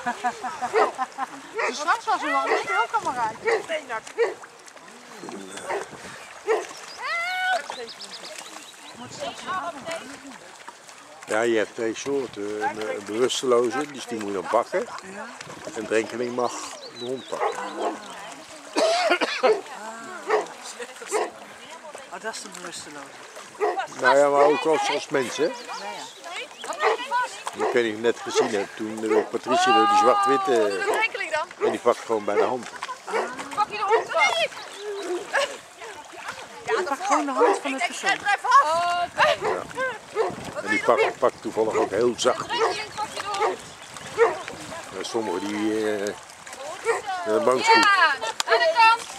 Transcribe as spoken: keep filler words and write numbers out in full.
Dus straks was er wel een speelkameraad. Nee, nak. Ja, je hebt twee soorten. Een, een bewusteloze, dus die moet je dan pakken. En drenkeling mag de hond pakken. Oh, dat is de bewusteloze. Nou ja, maar ook als, als mensen. Ja, ja. Ik weet niet, ik net gezien heb toen de Patricia door die zwart-witte. En die pakt gewoon bij de hand. Pak je de hond vast? Ja, pak gewoon de hand van het persoon. Oh, oké. Ja. En die pakt, pakt toevallig ook heel zacht. Pak je de hond. En sommigen die uh, met een boomschoep. Ja, aan de kant.